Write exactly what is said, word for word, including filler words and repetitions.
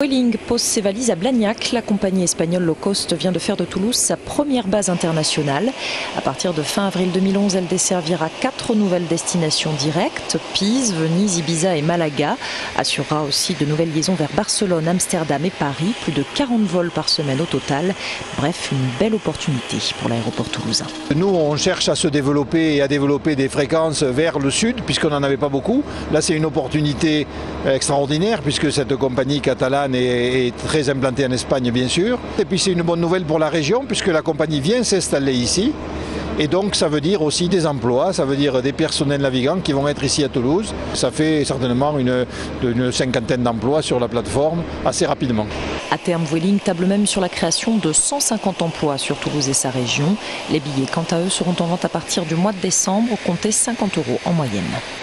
Vueling pose ses valises à Blagnac. La compagnie espagnole low cost vient de faire de Toulouse sa première base internationale. À partir de fin avril deux mille onze, elle desservira quatre nouvelles destinations directes, Pise, Venise, Ibiza et Malaga. Assurera aussi de nouvelles liaisons vers Barcelone, Amsterdam et Paris. Plus de quarante vols par semaine au total. Bref, une belle opportunité pour l'aéroport toulousain. Nous, on cherche à se développer et à développer des fréquences vers le sud, puisqu'on n'en avait pas beaucoup. Là, c'est une opportunité extraordinaire, puisque cette compagnie catalane est, est très implantée en Espagne, bien sûr. Et puis, c'est une bonne nouvelle pour la région, puisque la compagnie vient s'installer ici. Et donc, ça veut dire aussi des emplois, ça veut dire des personnels navigants qui vont être ici à Toulouse. Ça fait certainement une, une cinquantaine d'emplois sur la plateforme assez rapidement. À terme, Vueling table même sur la création de cent cinquante emplois sur Toulouse et sa région. Les billets, quant à eux, seront en vente à partir du mois de décembre, comptez cinquante euros en moyenne.